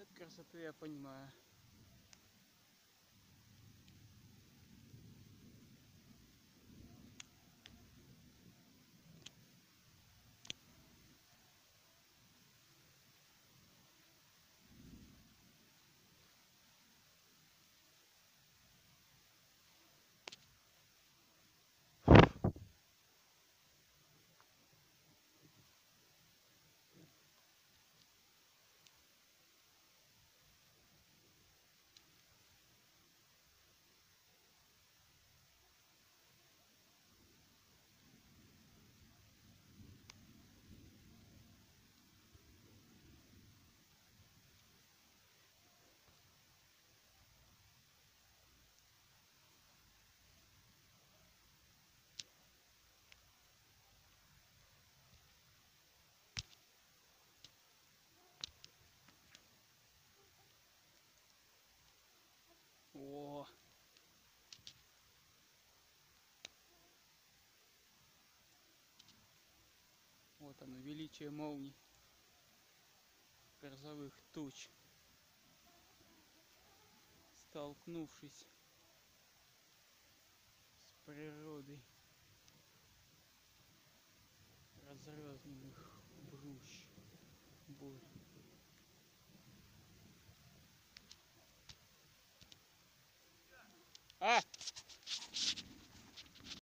эту красоту я понимаю. О! Вот оно, величие молний, грозовых туч, столкнувшись с природой разрозненных брущ, бурь. А!